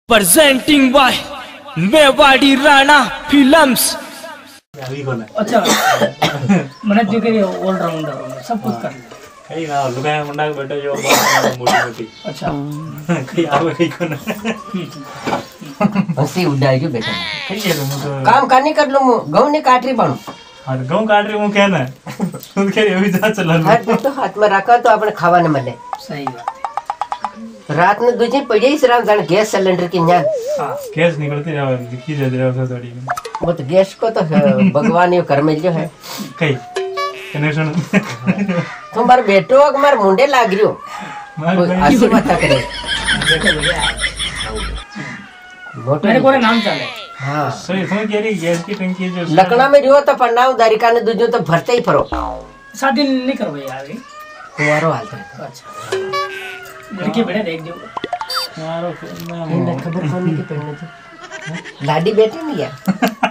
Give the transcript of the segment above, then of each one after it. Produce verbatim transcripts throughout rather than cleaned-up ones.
presenting by Mewari Rana Films. अच्छा मैंने जो करी ऑलराउंडर सब कुछ कर कहीं ना लुगाया मुंडा के बैठे जो मोटी मोटी अच्छा कहीं आवे कहीं को ना हंसी उड़ाई जो बेटा कहीं है तो काम करने कर लो गांव ने काटरी बनू हां गांव काट रहे हूं कहना खुद के अभी जा चला हाथ तो हाथ में रखा तो अपने खावा न मिले सही बात रात में दूजी पड़ी ही सराम जान गैस सिलेंडर की न्यान हां गैस निकलती रहा दिखी जा रहा था थोड़ी वो तो गैस को तो भगवान ये कर मिल जो है कहीं कनेक्शन तुम्हारे बेटो अगर मुंडे लाग रियो ऐसी बात करे मेरे को नाम चले हां सही समझ गया रे गैस की टंकी जो लकड़ा में रियो तो पन्नाव दारिका ने दूजो तो भरते ही परो शादी नहीं करो यार कुवारो हालत है अच्छा लड़की बेटे देख दो यारो ना खबर कौन की पहनने थी लाडी बेटे नहीं है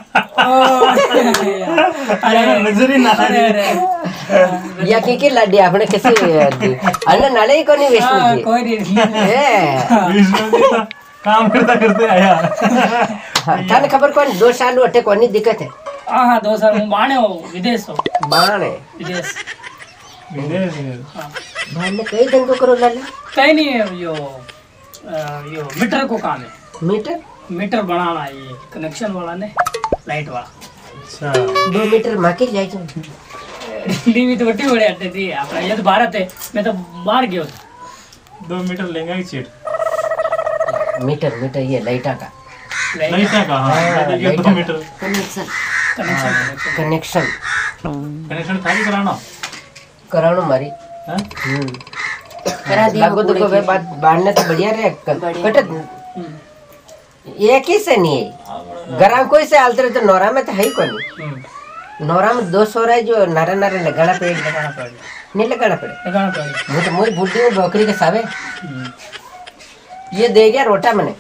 अरे नजर ही ना अरे अरे या की की लाडी आपने कैसे अन्ना नाले ही कोनी विष्णु जी कोई नहीं ए विष्णु जी तो काम करता करते आया थाने खबर कौन दो साल अटे कोनी दिक्कत है हां हां दो साल मैं बाणे हो विदेश हो बाणे विदेश विदेश बाण में कई दिन को करो लाला कहीं नहीं है यो आ, यो मीटर को काम है मीटर मीटर बनाना है ये कनेक्शन वाला ने लाइट वाला अच्छा दो मीटर माके जाए जो दिल्ली में तो बड़ी बड़ी अड्डे थी अपना ये तो भारत है मैं तो बाहर गया दो मीटर लेंगे ही चीट मीटर मीटर ये लाइटा का नहीं था कहाँ देखिए दो meter connection connection connection connection था ही कराना करानो मारी हाँ हम्म करा दिया लागो तो वे बात बाढ़ने तो बढ़िया रे कटत एक ही से नहीं है गराम कोई से आलते तो नौरा में तो है ही कोनी नौरा में दो सौ रहा जो नारा नारा लगाना पड़े लगाना पड़े नहीं लगाना पड़े लगाना पड़े वो तो मुझे बुद्धि में बकरी के सावे ये दे गया रोटा मैंने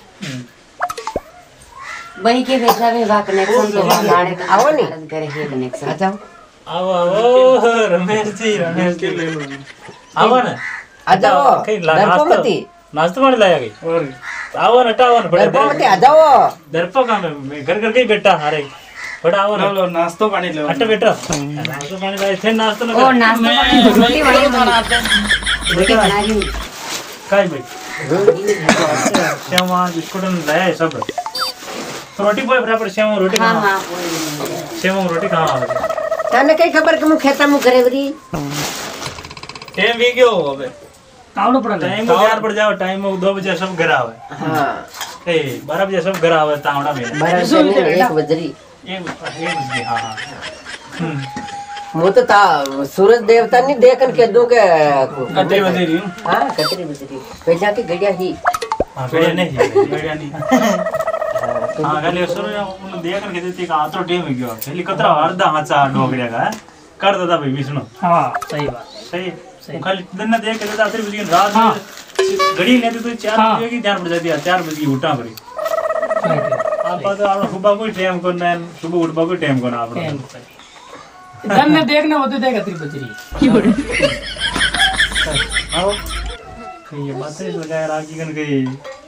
वही के भेजा वे वा कनेक्शन तो वा लाड़े आओ नहीं करे है कनेक्शन आ जाओ आओ आओ रमेश जी रमेश जी ले लो आओ ना आ जाओ कहीं ला- दर्पमती नाश्ता पानी लाया गई और आओ ना टाओ ना बड़े दर्पमती आ जाओ दर्पा काम है मैं घर घर के ही बैठा हारे बड़ा आओ ना लो नाश्तो पानी लो अट्टा बेटा नाश्ता पानी लाए थे नाश्ता ना ओ नाश्ता पानी रोटी बनाई रोटी बना ली काय भाई श्यामा बिस्कुट लाया है सब तो रोटी बोल बराबर श्यामा रोटी हां कहाँ हां श्यामा रोटी कहाँ आ गई तने कई खबर कि मु खेता मु करे बरी टाइम भी क्यों हो अबे तावड़ो पड़ा टाइम को यार पड़ जाओ टाइम में दो बजे सब घर आवे हां ए बारह बजे सब घर आवे तावड़ा में बारह बजे में एक बजरी एक एक बजे हां हां मु तो ता सूरज देवता नहीं देखन के दू के कतरी बजरी हां कतरी बजरी पैसा की गड़िया ही हां बढ़िया नहीं बढ़िया नहीं हां गले सुनो उन देख कर के देती का आतो टाइम हो गयो पहले कतरा अर्धा हाचा डोगड़िया का कर देता भाई विष्णु हां सही बात सही वो खाली दिन ना देख के देता फिर बजे रात में घड़ी नहीं तो चार बजे की ध्यान पड़ जाती है चार बजे की उठा पड़ी आप तो आप सुबह को टाइम करना है सुबह उठबा को टाइम करना आपने धन ने देखने होते थे कतरी बजरी आओ ये बात है लगाया रागी कन गई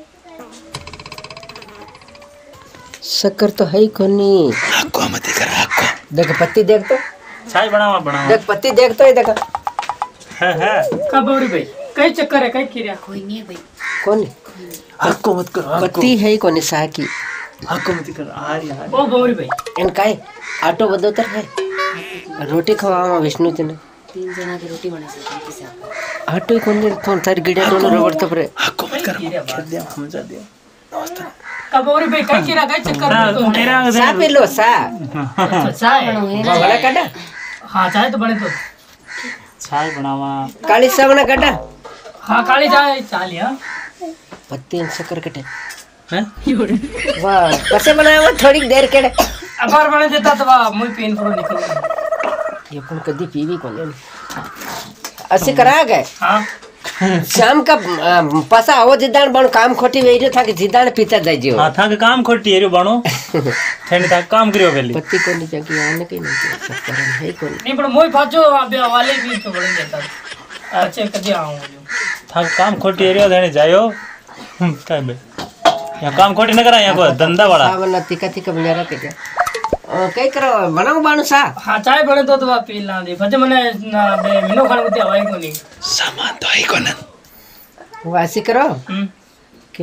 शक्कर तो है ही कोनी आपको मत कर आपको देख पत्ती देख तो चाय बनावा बनावा देख पत्ती देख तो ये देख है है कब बौड़ी भाई कई चक्कर है कई किरिया कोई नहीं है भाई कौन आपको मत करो पत्ती है ही कोनी साकी आपको मत करो आ रही है ओ बौड़ी भाई इन काय आटो बदोतर है रोटी खवावा विष्णु जी ने तीन जना की रोटी बना सकते हैं किसी आप आटो ही कोनी थोन तारी गिड़िया दोनों रबड़ तो परे आपको मत करो दे हम जा दे कब बौड़ी भाई कई किरिया कई चक्कर तो मेरा सा पी लो सा चाय बड़ा काटा हां चाय तो बने तो चाय बनावा काली सावना काटा हां काली चाय चाय लिया पत्ती शक्कर कटे हैं वाह कैसे बनाया वो थोड़ी देर के अबार बने देता तो वाह मुई पेन पूरा निकल ये पण कदी पीवी कोनी ऐसे करा गए हां शाम का पसा आवो जिदान बन काम खोटी वेइरो था कि जिदान पीता जाय जियो हां था के काम खोटी एरो बाणो थेने था काम करियो पहले पत्ती कोनी जाकी आने के नहीं शक्कर है कोनी नहीं पर मोई पाछो अबे वाले भी तो बड़े देता अच्छे कदी आऊं था काम खोटी एरो देने जायो काय बे यहाँ काम खोटी न करा यहाँ को धंधा बड़ा हाँ वरना तीखा तीखा बजा रहा क्या कई करो बनाओ बाणु सा हाँ चाय बने तो तो पी ला दे फजे मने ना बे मिनो खाने को हवाई को नहीं सामान तो है कोन वासी करो हम्म के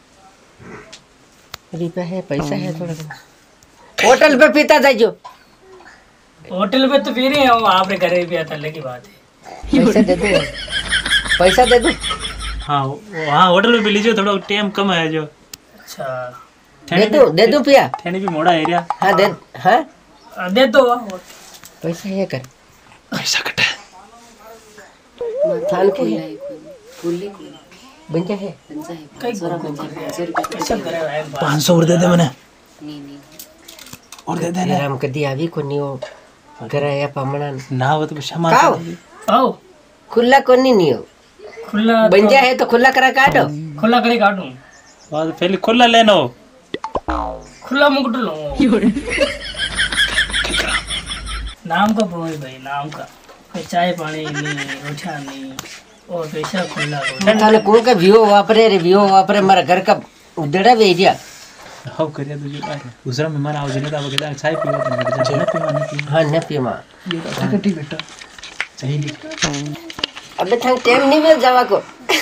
रुपया है पैसा है थोड़ा होटल पे पीता था जो होटल पे तो पी रहे हैं आप रे घरे भी आता लगी बात है पैसा दे दो पैसा दे दो हाँ हाँ होटल में भी लीजिए थोड़ा टाइम कम है जो अच्छा दे दो दे दो पिया थैने भी मोड़ा एरिया हाँ दे हाँ दे दो पैसा है कर पैसा कटा थान के फुल्ली बंजा है कई को को पैसा करे है पाँच सौ और दे दे मैंने नहीं नहीं और दे दे ना राम कदी आवी को नियो गराया पामणा ना वो तो क्षमा काओ आओ खुला कोनी नियो खुला बंजा है तो खुला करा काटो खुला करे काटूं बाद पहले खुला लेना हो खुला मुकुट लो नाम का बोल भाई नाम का चाय पानी नहीं रोटियां नहीं और पैसा खुला थाने कौन का व्यू वापरे रे व्यू वापरे मारा घर का उदड़ा भेजिया हाउ करिया तुझे दूसरा मेहमान आओ जने तो बगैर चाय पीवा तो बैठ जा ना पीवा ना पीवा हाँ न पियो माँ ये तो कटी बेटा चाहिए अबे थांग टाइम नहीं मिल जावा को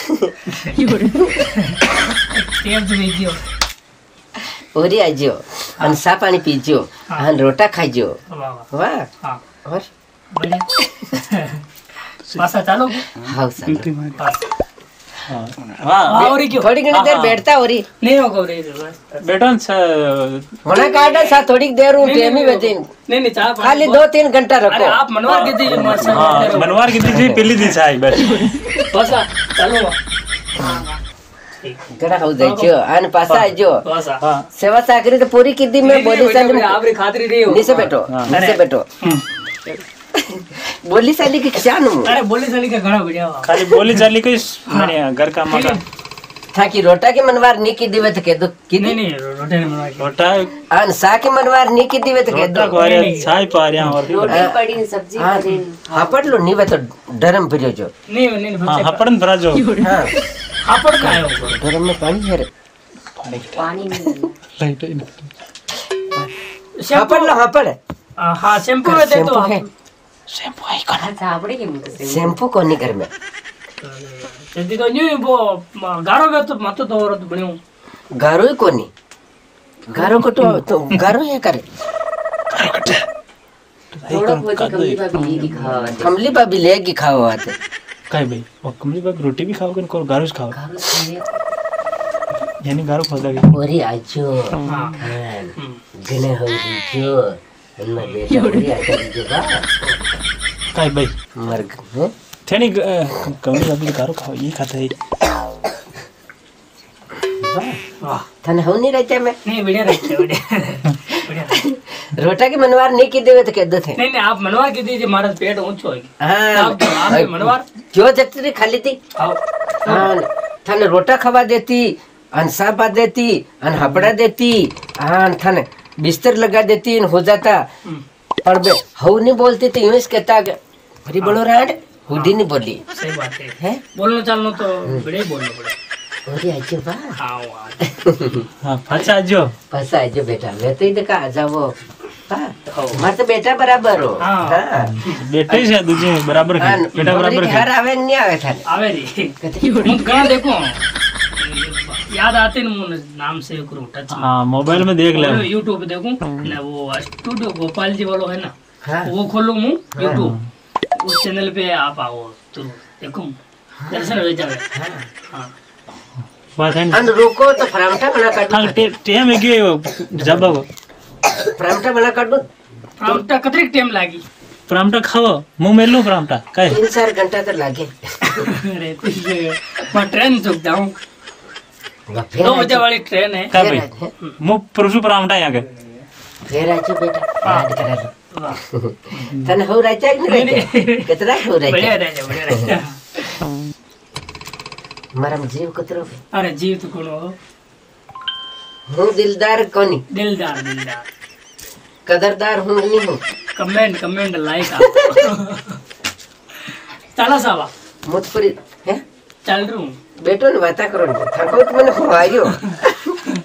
टेप तो भेजियो ओरी आजियो अन सा पानी पीजियो अन रोटा खाइजियो वाह वाह हाँ और बढ़िया पासा चालो हाँ सर पास वाह और क्यों थोड़ी घनी देर बैठता ओरी नहीं होगा रे बेटा होना काटा सा थोड़ी देर हूँ टाइम ही बचे नहीं नहीं चाय खाली दो तीन घंटा अरे रखो आप मनवा के दीजिए माशा हाँ मनवार की दी पहली दी चाय बस पासा चलो गड़ा हो जाइयो अन पासा आइयो पासा हाँ सेवा साकरी तो पूरी किद्दी में बोली साली आप रे खातरी रही हो नीचे बैठो नीचे बैठो बोली साली की क्या नु अरे बोली साली का घना बढ़िया हुआ खाली बोली चाली कोई मैंने घर का मगा था कि रोटा के मनवार नी की दिवे तो कह दो कि नहीं नहीं रोटे नहीं बनवा लोटा अन सा के मनवार नी की दिवे तो कह रोटा दो को अरे चाय पा रहा और रोटी पड़ी सब्जी हाँ पड़ी हापड़ लो नी वे तो डरम फिरो जो नहीं नहीं हाँ बच्चे हपड़न भरा जो हाँ हापड़ का है वो डरम में पानी है रे पानी नहीं हापड़ लो हापड़ हाँ शैम्पू में दे शैम्पू दो है शैम्पू है कोन साबड़े के मुंह से शैम्पू को नहीं घर में जल्दी तो न्यू वो गारो में तो मत तो और तो बनियो गारो ही को नहीं गारो को तो तो गारो है करे थोड़ा बहुत कमली भाभी लेगी खावा दे कमली भाभी लेगी खाओ आते काय भाई और कमली बाग रोटी भी खाओगे और गारुस खाओ खावा खाने यानी गारो खा लगे ओरी आजो हाँ गने हो जो अन्ना बेटा ओरी आजा जो बा काय भाई मर गए थेनी कमली बाग गारो खाओ ये खाता है वाह थाने हो नहीं रहते मैं नहीं बढ़िया रहते बढ़िया बढ़िया रोटा की मनवार नहीं की देवे तो कह दो थे नहीं नहीं आप मनवा के दीजिए हमारा पेट ऊंचा होगी हाँ आप आप मनवार क्यों जत्री खाली थी आओ हाँ थाने रोटा खवा देती अन साबा देती अन हपड़ा देती हाँ थाने बिस्तर लगा देती अन हो जाता पर बे हऊ नहीं बोलती तो यूं ही कहता अरे बोलो राड हुडी नहीं बोली सही बात है है बोलना चालना तो बड़े बोलना पड़े अरे आजो बा हाँ हाँ फचा जो फसा आजो बेटा मैं तो इधर का आ जाओ हाँ मार तो बेटा बराबर हो हाँ। हाँ बेटे से दूजे बराबर हाँ, है बेटा बराबर बोली है घर आवे नहीं आवे थाने आवे री हम कहाँ देखो याद आते न मुझे नाम से करूँ टच हाँ मोबाइल में देख ले यूट्यूब पे देखूं ना वो स्टूडियो गोपाल जी वालों है ना हाँ वो खोलूं मैं यूट्यूब उस चैनल पे आप आओ तो देखो दर्शन हो जाए हाँ बात है अन रुको तो फरामटा बना काटू हाँ टाइम है कि जब फरामटा बना काटू प्रामटा कतरे टाइम लागी परामटा खाओ मुंह में लो परामटा काय तीन चार घंटा तो लागे अरे मैं ट्रेन चुक जाऊं फिर दो बजे वाली ट्रेन है का भाई मुंह परसों परामटा यहाँ के फिर आजो बेटा याद करा लो वाह तने हो रहा है कि नहीं कितना हो रहा बढ़िया है रह जा बढ़िया रह जा मरम जीव कतरो अरे जीव तो कौन हो हूँ दिलदार कोनी दिलदार दिलदार कदरदार हूँ नहीं हूँ कमेंट कमेंट लाइक आप चला सावा मुझ पर है चल रहा हूँ बेटो ने बात करो थको तो मैंने हो आयो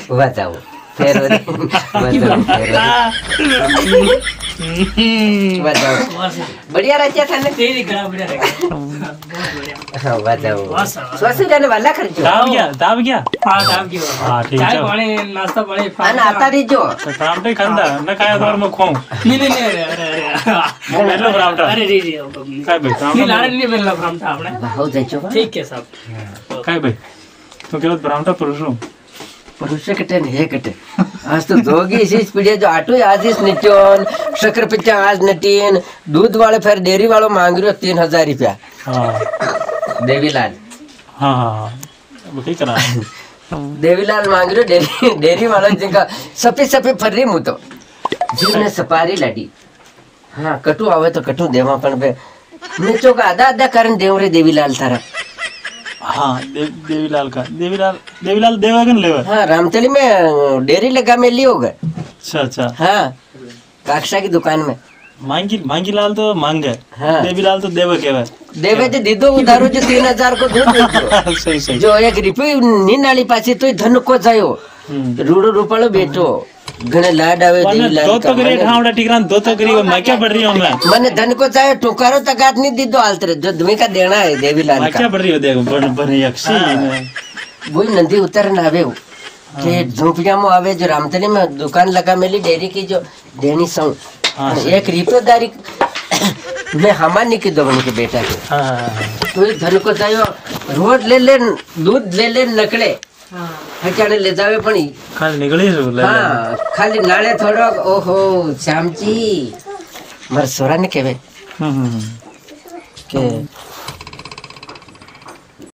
बचाओ फेरो दे बचाओ फेरो दे बचाओ बढ़िया रचा था ना तेरी गला बढ़िया रहेगा बहुत बढ़िया हाँ बचाओ बहुत सारा स्वास्थ्य जाने वाला खर्चो दाब गया दाब गया हाँ दाम की हाँ ठीक चाय है पानी नाश्ता पानी आना आता रही जो तो पराठे खांदा न खाया तो और मैं खाऊं नहीं नहीं नहीं अरे अरे अरे मेलो पराठा अरे जी जी काय भाई नहीं पराठा लाने नहीं मिलना हम था आपने बहुत अच्छो ठीक है साहब काय भाई तो केवल पराठा पुरुषों पुरुष कटे हे कटे आज तो दोगी इसी पीढ़ी जो आटो आज इस निट्योन शक्कर पिच्चा आज नटीन दूध वाले फिर डेयरी वालों मांग रहे हो तीन हजार रुपया हाँ देवीलाल हाँ हाँ वो क्या करा देवीलाल मांग रहे हो डेयरी डेयरी वालों जिनका सफे सफे फर्री मुँह तो जिनने सपारी लड़ी हाँ कटु आवे तो कटु देवा पण पे मिर्चों का आधा आधा कारण देव रे देवीलाल थारा हाँ देव देवीलाल का देवीलाल देवीलाल देवागन लेवर हाँ रामतली में डेयरी लगा में लियो गए अच्छा अच्छा हाँ काक्षा की दुकान में मांगी मांगी लाल तो मांग गए हाँ। देवीलाल तो देव केवे देवे जो दीदो उधारो जो तीन हजार को दूध बेचो सही सही जो एक रुपये नीनाली पासी तो धन को जायो हम्म। रूड़ो रूपालो बेचो घणे लाड आवे वरना देवीलाल दो का तो करी ठावड़ा टिकरान दो तो करी मैं क्या पढ़ रही हूँ मैं मने धन को चाहे टुकारो तकात नहीं दीदो आलतरे जो तुम्हें का देना है देवीलाल मैं का क्या पढ़ रही हूँ देखो बन बन यक्षी वही नदी उतर ना आवे के झोपड़िया में आवे जो रामतली में दुकान लगा मेली डेयरी की जो देनी सौ हाँ, एक रिपोदारी मैं हमानी की दोगनी के बेटा के हाँ तो ये धन को जायो रोज ले ले दूध ले ले नकले हचाने ले जावे पण खाली निकली जो ले हाँ खाली नाले थोड़ो ओहो श्यामजी मार सोरा ने केवे हम्म के